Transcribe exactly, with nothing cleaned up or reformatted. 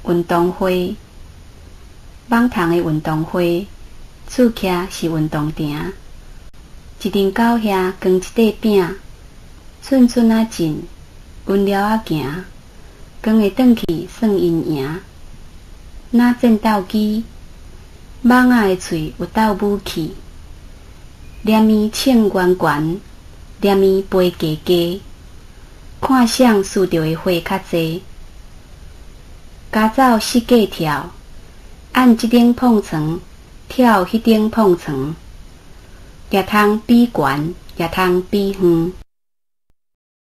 运动会，网虫的运动会，厝徛是运动场。一阵狗遐扛一块饼，寸寸啊进，温柔啊行，扛会转去算因赢。哪战斗机，蠓仔的喙有斗武器，念伊唱圆圆，念伊飞低低，看谁输着的花较济。加走四界跳，按这顶碰床，跳迄顶碰床，也通比悬，也通比远。